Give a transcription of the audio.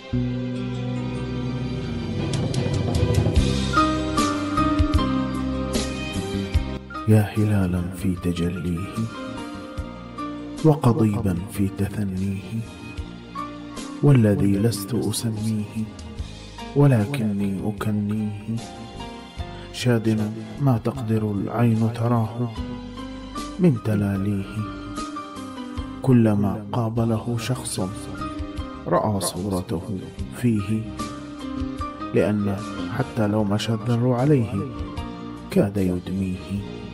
يا هلالا في تجليه وقضيبا في تثنيه، والذي لست أسميه ولكني أكنيه، شادنا ما تقدر العين تراه من تلاليه. كلما قابله شخص رأى صورته فيه، لأن حتى لو مشى الذر عليه كاد يدميه.